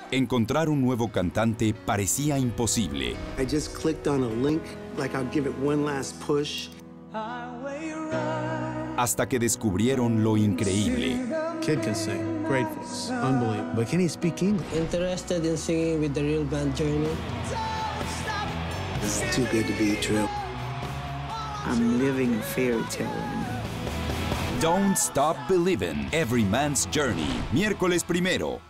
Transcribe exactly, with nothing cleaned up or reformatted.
Encontrar un nuevo cantante parecía imposible. I just clicked on a link, like I'll give it one last push. Hasta que descubrieron lo increíble. Kid can sing, great voice, unbelievable. But can he speak English? Interested in singing with the real band Journey? This is too good to be true. I'm living a fairy tale right now. Don't Stop Believin', Every Man's Journey, miércoles primero.